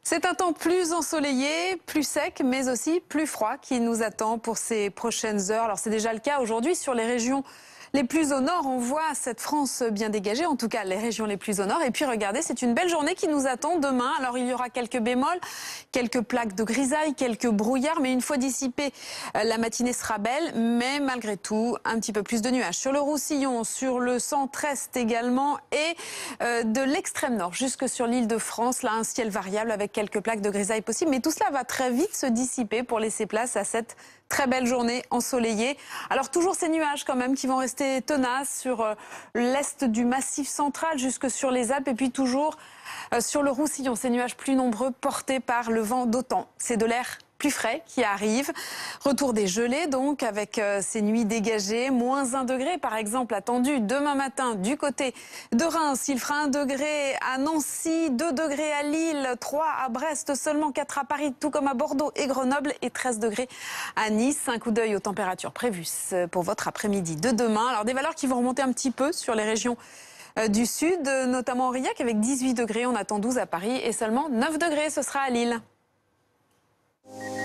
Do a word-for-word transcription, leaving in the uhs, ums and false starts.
C'est un temps plus ensoleillé, plus sec, mais aussi plus froid qui nous attend pour ces prochaines heures. Alors c'est déjà le cas aujourd'hui sur les régions les plus au nord. On voit cette France bien dégagée, en tout cas les régions les plus au nord. Et puis regardez, c'est une belle journée qui nous attend demain. Alors il y aura quelques bémols, quelques plaques de grisaille, quelques brouillards. Mais une fois dissipée, la matinée sera belle. Mais malgré tout, un petit peu plus de nuages sur le Roussillon, sur le centre-est également. Et euh, de l'extrême nord jusque sur l'île de France. Là, un ciel variable avec quelques plaques de grisaille possibles. Mais tout cela va très vite se dissiper pour laisser place à cette très belle journée ensoleillée. Alors toujours ces nuages quand même qui vont rester tenaces sur euh, l'est du Massif central jusque sur les Alpes et puis toujours euh, sur le Roussillon. Ces nuages plus nombreux portés par le vent d'OTAN. C'est de l'air plus frais qui arrive. Retour des gelées donc avec euh, ces nuits dégagées. Moins un degré par exemple attendu demain matin du côté de Reims. Il fera un degré à Nancy, deux degrés à Lille, trois à Brest, seulement quatre à Paris, tout comme à Bordeaux et Grenoble et treize degrés à Nice. Un coup d'œil aux températures prévues pour votre après-midi de demain. Alors des valeurs qui vont remonter un petit peu sur les régions du sud, notamment Aurillac avec dix-huit degrés. On attend douze à Paris et seulement neuf degrés, ce sera à Lille.